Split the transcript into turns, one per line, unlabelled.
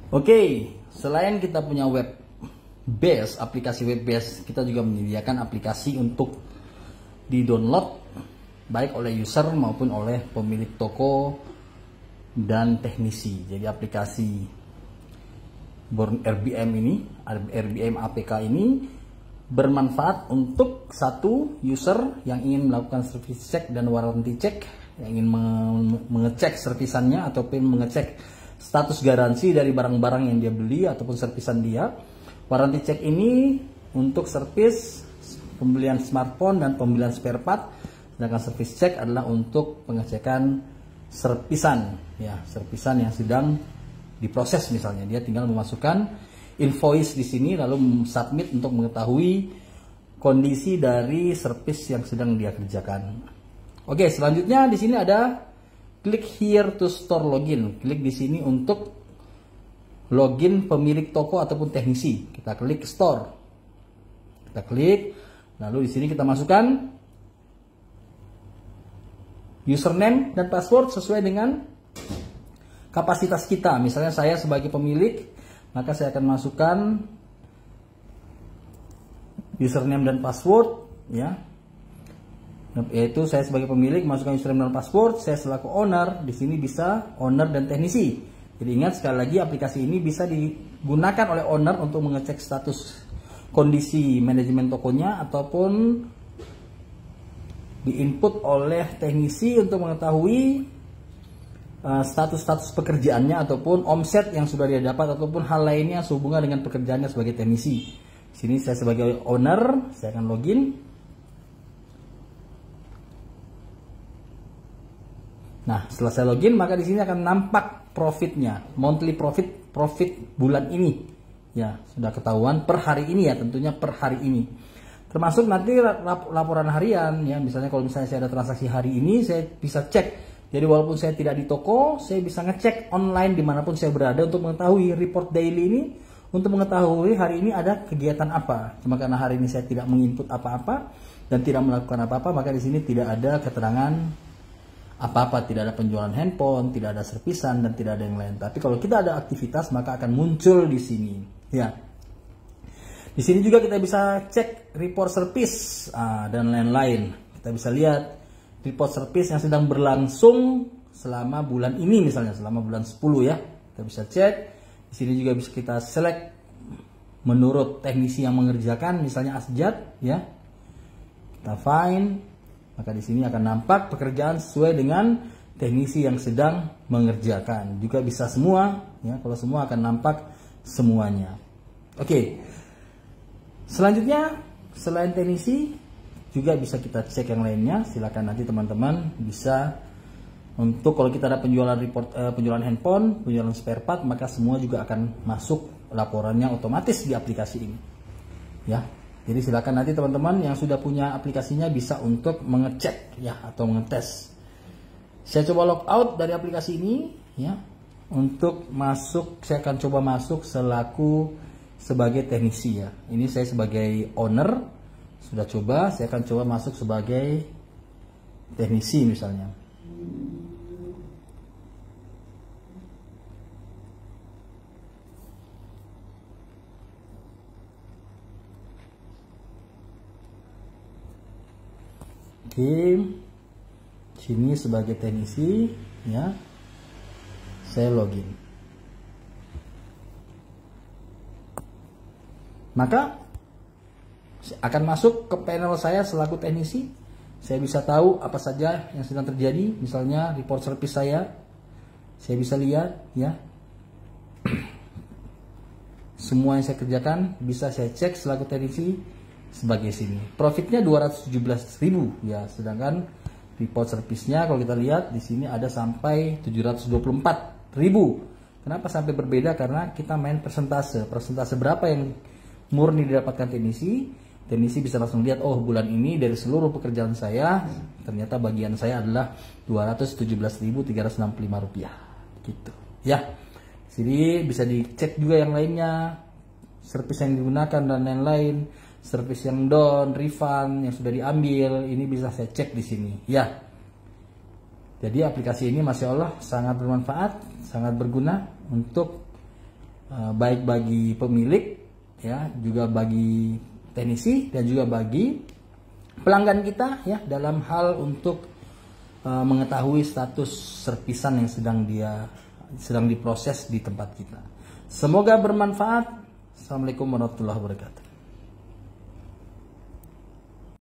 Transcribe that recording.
Oke, selain kita punya web base, aplikasi web base, kita juga menyediakan aplikasi untuk di-download baik oleh user maupun oleh pemilik toko dan teknisi. Jadi aplikasi Born RBM ini, RBM APK ini bermanfaat untuk satu user yang ingin melakukan service check dan warranty check, yang ingin mengecek servisannya ataupun mengecek status garansi dari barang-barang yang dia beli ataupun servisan dia. Warranty check ini untuk servis pembelian smartphone dan pembelian spare part, sedangkan service check adalah untuk pengecekan servisan, ya, servisan yang sedang diproses. Misalnya dia tinggal memasukkan invoice di sini lalu submit untuk mengetahui kondisi dari service yang sedang dia kerjakan. Oke, selanjutnya di sini ada klik here to store login. Klik di sini untuk login pemilik toko ataupun teknisi. Kita klik store. Kita klik, lalu di sini kita masukkan username dan password sesuai dengan kapasitas kita. Misalnya saya sebagai pemilik, maka saya akan masukkan username dan password, ya. Yaitu saya sebagai pemilik masukkan username dan password, saya selaku owner di sini bisa owner dan teknisi. Jadi ingat sekali lagi, aplikasi ini bisa digunakan oleh owner untuk mengecek status kondisi manajemen tokonya ataupun diinput oleh teknisi untuk mengetahui status-status pekerjaannya ataupun omset yang sudah dia dapat ataupun hal lainnya sehubungan dengan pekerjaannya sebagai teknisi. Di sini saya sebagai owner, saya akan login. Nah, setelah saya login, maka di sini akan nampak profitnya, monthly profit bulan ini. Ya, sudah ketahuan per hari ini, ya, tentunya per hari ini. Termasuk nanti laporan harian, ya, misalnya kalau misalnya saya ada transaksi hari ini, saya bisa cek. Jadi walaupun saya tidak di toko, saya bisa ngecek online dimanapun saya berada untuk mengetahui report daily ini, untuk mengetahui hari ini ada kegiatan apa. Cuma karena hari ini saya tidak menginput apa-apa dan tidak melakukan apa-apa, maka di sini tidak ada keterangan apa-apa, tidak ada penjualan handphone, tidak ada servisan, dan tidak ada yang lain. Tapi kalau kita ada aktivitas, maka akan muncul di sini. Ya, di sini juga kita bisa cek report service dan lain-lain. Kita bisa lihat report service yang sedang berlangsung selama bulan ini, misalnya selama bulan 10, ya. Kita bisa cek. Di sini juga bisa kita select menurut teknisi yang mengerjakan, misalnya Asjad, ya. Kita find. Maka di sini akan nampak pekerjaan sesuai dengan teknisi yang sedang mengerjakan. Juga bisa semua, ya. Kalau semua akan nampak semuanya. Oke. Selanjutnya, selain teknisi, juga bisa kita cek yang lainnya. Silakan nanti teman-teman bisa untuk kalau kita ada penjualan penjualan handphone, penjualan spare part, maka semua juga akan masuk laporannya otomatis di aplikasi ini. Ya. Jadi silakan nanti teman-teman yang sudah punya aplikasinya bisa untuk mengecek, ya, atau mengetes. Saya coba logout dari aplikasi ini, ya. Untuk masuk, saya akan coba masuk sebagai teknisi, ya. Ini saya sebagai owner sudah coba, saya akan coba masuk sebagai teknisi misalnya. Oke, sini sebagai teknisi, ya, saya login. Maka akan masuk ke panel saya selaku teknisi. Saya bisa tahu apa saja yang sedang terjadi, misalnya report service saya bisa lihat, ya. Semua yang saya kerjakan bisa saya cek selaku teknisi sebagai sini. Profitnya 217.000, ya, sedangkan report service-nya kalau kita lihat di sini ada sampai 724.000. Kenapa sampai berbeda? Karena kita main persentase berapa yang murni didapatkan teknisi. Teknisi bisa langsung lihat, oh bulan ini dari seluruh pekerjaan saya ternyata bagian saya adalah 217.365 rupiah, gitu, ya. Sini bisa dicek juga yang lainnya, service yang digunakan dan lain-lain. Service yang down, refund yang sudah diambil, ini bisa saya cek di sini, ya. Jadi aplikasi ini Masya Allah sangat bermanfaat, sangat berguna untuk baik bagi pemilik, ya, juga bagi teknisi dan juga bagi pelanggan kita, ya, dalam hal untuk mengetahui status servisan yang sedang diproses di tempat kita. Semoga bermanfaat. Assalamualaikum warahmatullahi wabarakatuh.